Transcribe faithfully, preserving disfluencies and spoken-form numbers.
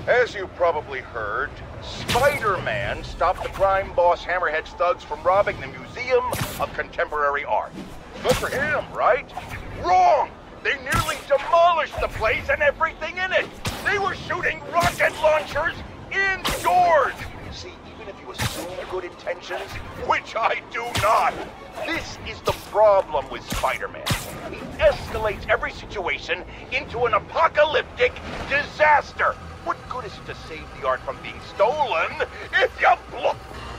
As you probably heard, Spider-Man stopped the crime boss Hammerhead's thugs from robbing the Museum of Contemporary Art. Good for him, right? Wrong! They nearly demolished the place and everything in it! They were shooting rocket launchers indoors! See, even if you assume good intentions, which I do not, this is the problem with Spider-Man. He escalates every situation into an apocalyptic disaster. What good is it to save the art from being stolen if you blow...